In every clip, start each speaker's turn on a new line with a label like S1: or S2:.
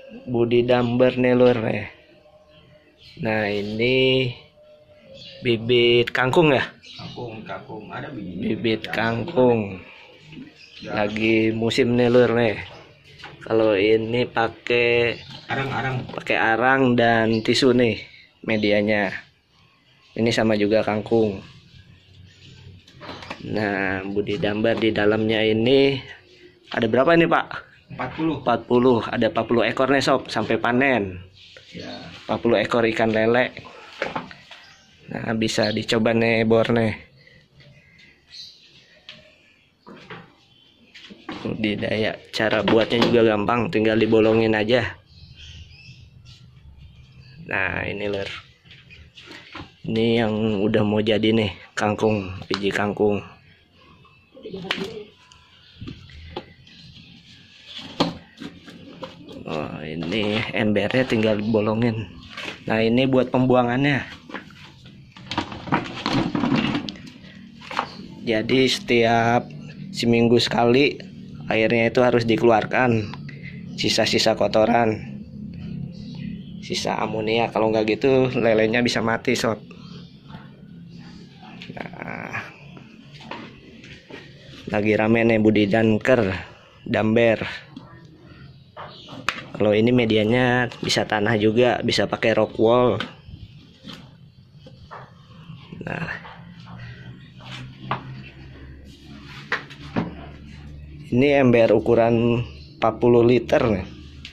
S1: Budi Damber nih lur nih. Nah ini bibit kangkung ya,
S2: Kangkung ada
S1: bibit kangkung lagi musim nih lur nih. Kalau ini pakai arang dan tisu nih medianya. Ini sama juga kangkung. Nah Budi Damber di dalamnya ini ada berapa nih Pak?
S2: 40.
S1: 40, ada 40 ekor nih sob sampai panen
S2: Ya.
S1: 40 ekor ikan lele. Nah bisa dicoba nih bor nih. Budidaya, cara buatnya juga gampang, tinggal dibolongin aja. Nah ini lur, ini yang udah mau jadi nih kangkung, biji kangkung. Oh ini embernya tinggal dibolongin. Nah ini buat pembuangannya. Jadi setiap seminggu sekali airnya itu harus dikeluarkan, sisa-sisa kotoran, sisa amonia. Kalau nggak gitu lelenya bisa mati sob. Nah, lagi rame nih Budi Damber. Kalau ini medianya bisa tanah juga, bisa pakai rock wool. Nah ini ember ukuran 40 liter nih,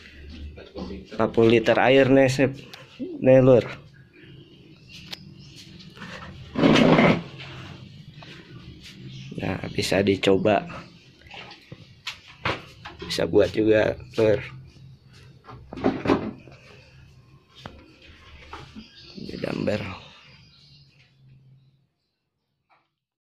S1: 40 liter air nih sip. Nih lur, nah bisa dicoba, bisa buat juga lur. Damber.